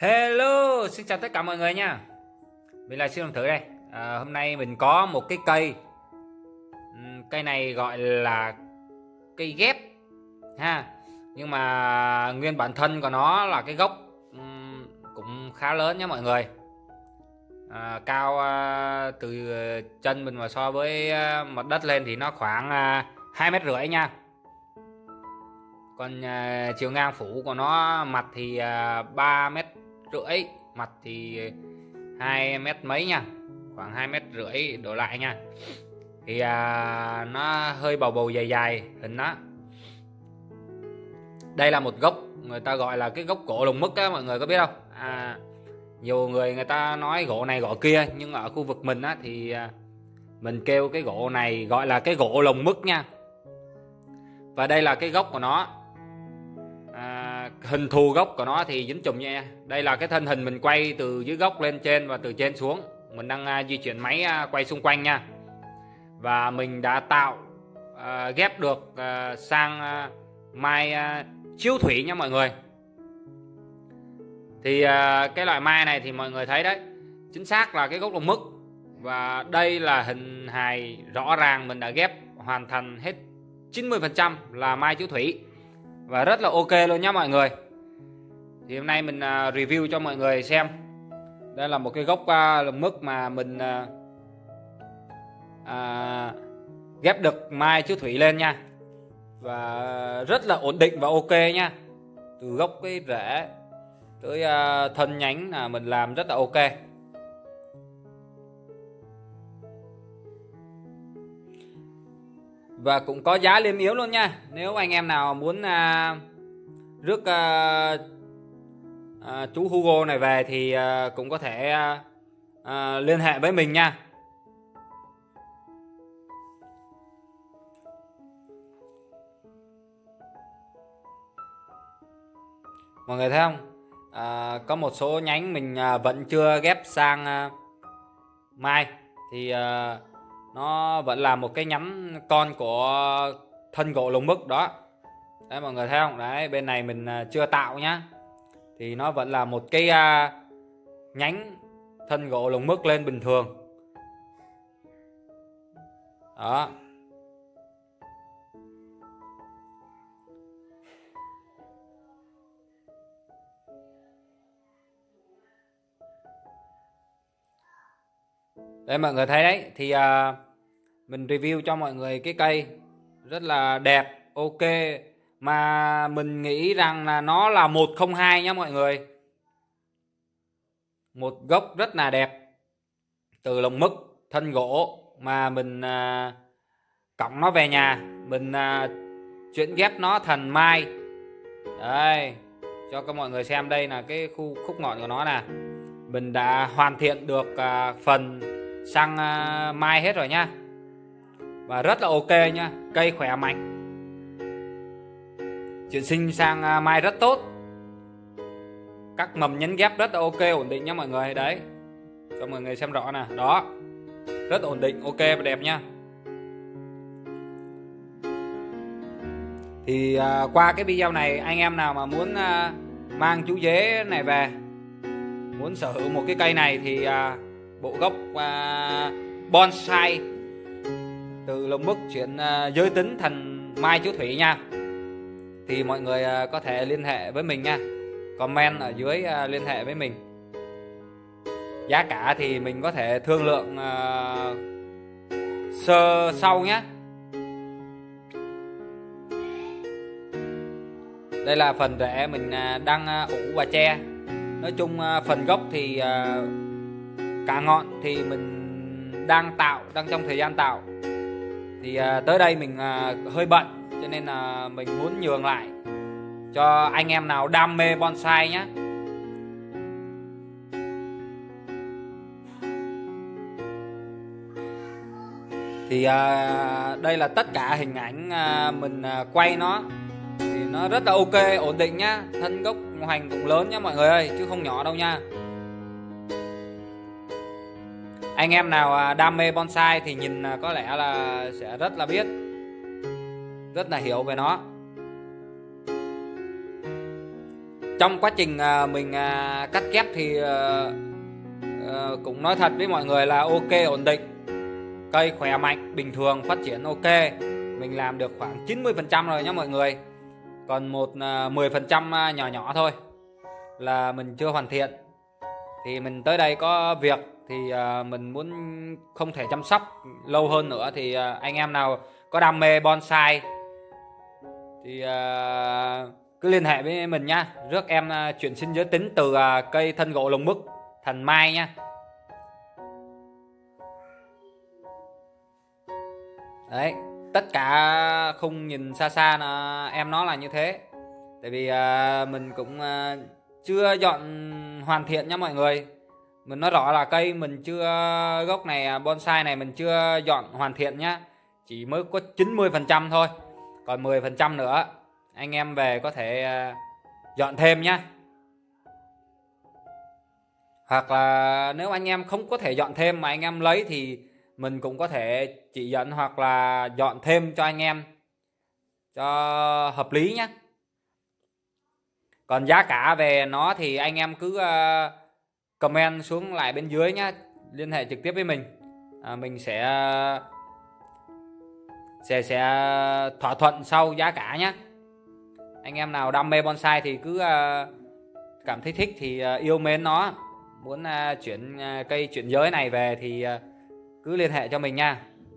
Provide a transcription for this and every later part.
Hello, xin chào tất cả mọi người nha. Mình là Siêu Đồng Thử đây. Hôm nay mình có một cái cây. Cây này gọi là cây ghép ha. Nhưng mà nguyên bản thân của nó là cái gốc cũng khá lớn nha mọi người. Cao từ chân mình mà so với mặt đất lên thì nó khoảng 2,5 mét nha. Còn chiều ngang phủ của nó mặt thì 3,5 mét, mặt thì 2 mét mấy nha, khoảng 2,5 mét đổ lại nha. Thì nó hơi bầu bầu dài dài hình nó. Đây là một gốc người ta gọi là cái gốc cổ lồng mức á, mọi người có biết không? Nhiều người ta nói gỗ này gỗ kia, nhưng ở khu vực mình á thì mình kêu cái gỗ này gọi là cái gỗ lồng mức nha. Và đây là cái gốc của nó. Hình thù gốc của nó thì dính chùm nha. Đây là cái thân hình mình quay từ dưới gốc lên trên và từ trên xuống. Mình đang di chuyển máy quay xung quanh nha. Và mình đã tạo ghép được sang mai chiếu thủy nha mọi người. Thì cái loại mai này thì mọi người thấy đấy, chính xác là cái gốc lồng mức. Và đây là hình hài rõ ràng mình đã ghép hoàn thành hết 90% là mai chiếu thủy. Và rất là ok luôn nhá mọi người. Thì hôm nay mình review cho mọi người xem. Đây là một cái gốc lồng mức mà mình ghép được mai chiếu thủy lên nha. Và rất là ổn định và ok nha. Từ gốc cái rễ tới thân nhánh là mình làm rất là ok. Và cũng có giá liêm yếu luôn nha. Nếu anh em nào muốn rước chú Hugo này về thì cũng có thể liên hệ với mình nha. Mọi người thấy không? Có một số nhánh mình vẫn chưa ghép sang mai. Thì nó vẫn là một cái nhánh con của thân gỗ lồng mức đó. Đấy mọi người thấy không? Đấy, bên này mình chưa tạo nhá. Thì nó vẫn là một cái nhánh thân gỗ lồng mức lên bình thường. Đó. Đấy mọi người thấy đấy. Thì mình review cho mọi người cái cây rất là đẹp, ok. Mà mình nghĩ rằng là nó là 102 nhá mọi người. Một gốc rất là đẹp. Từ lồng mức, thân gỗ mà mình cõng nó về nhà. Mình chuyển ghép nó thành mai. Đây, cho các mọi người xem đây là cái khúc ngọn của nó nè. Mình đã hoàn thiện được phần sang mai hết rồi nha. Và rất là ok nha. Cây khỏe mạnh, chuyển sinh sang mai rất tốt. Các mầm nhánh ghép rất là ok, ổn định nha mọi người. Đấy, cho mọi người xem rõ nè. Đó, rất ổn định, ok và đẹp nha. Thì qua cái video này, anh em nào mà muốn mang chú dế này về, muốn sở hữu một cái cây này thì bộ gốc bonsai từ lồng mức chuyển giới tính thành mai chiếu thủy nha. Thì mọi người có thể liên hệ với mình nha. Comment ở dưới liên hệ với mình. Giá cả thì mình có thể thương lượng sau nhé. Đây là phần rễ mình đang ủ và che. Nói chung phần gốc thì cả ngọn thì mình đang trong thời gian tạo. Thì tới đây mình hơi bận, cho nên là mình muốn nhường lại cho anh em nào đam mê bonsai nhé. Thì đây là tất cả hình ảnh mình quay nó. Thì nó rất là ok, ổn định nhá. Thân gốc hoành cũng lớn nhá mọi người ơi, chứ không nhỏ đâu nha. Anh em nào đam mê bonsai thì nhìn có lẽ là sẽ rất là biết, rất là hiểu về nó. trong quá trình mình cắt ghép thì cũng nói thật với mọi người là ok, ổn định, cây khỏe mạnh, bình thường, phát triển ok. Mình làm được khoảng 90% rồi nhé mọi người. Còn 10% nhỏ nhỏ thôi là mình chưa hoàn thiện. Thì mình tới đây có việc thì mình muốn không thể chăm sóc lâu hơn nữa. Thì anh em nào có đam mê bonsai thì cứ liên hệ với mình nha. Rước em chuyển sinh giới tính từ cây thân gỗ lồng mức thần mai nha. Đấy, tất cả khung nhìn xa xa là em nó là như thế. Tại vì mình cũng chưa dọn hoàn thiện nha mọi người. Mình nói rõ là cây mình chưa, gốc này bonsai này mình chưa dọn hoàn thiện nhá. Chỉ mới có 90% thôi. Còn 10% nữa anh em về có thể dọn thêm nhá. Hoặc là nếu anh em không có thể dọn thêm mà anh em lấy thì mình cũng có thể chỉ dẫn hoặc là dọn thêm cho anh em cho hợp lý nhé. Còn giá cả về nó thì anh em cứ comment xuống lại bên dưới nhé, liên hệ trực tiếp với mình. Mình sẽ thỏa thuận sau giá cả nhé. Anh em nào đam mê bonsai thì cứ cảm thấy thích thì yêu mến nó, muốn chuyển cây chuyển giới này về thì cứ liên hệ cho mình nha.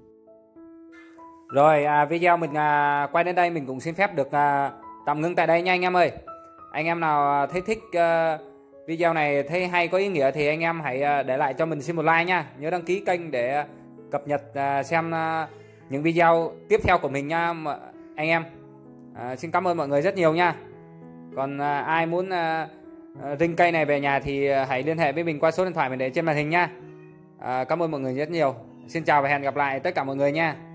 Rồi video mình quay đến đây mình cũng xin phép được tạm ngưng tại đây nha anh em ơi. Anh em nào thấy thích video này, thấy hay có ý nghĩa thì anh em hãy để lại cho mình xin một like nha. Nhớ đăng ký kênh để cập nhật xem những video tiếp theo của mình nha anh em. Xin cảm ơn mọi người rất nhiều nha. Còn ai muốn rinh cây này về nhà thì hãy liên hệ với mình qua số điện thoại mình để trên màn hình nha. Cảm ơn mọi người rất nhiều. Xin chào và hẹn gặp lại tất cả mọi người nha.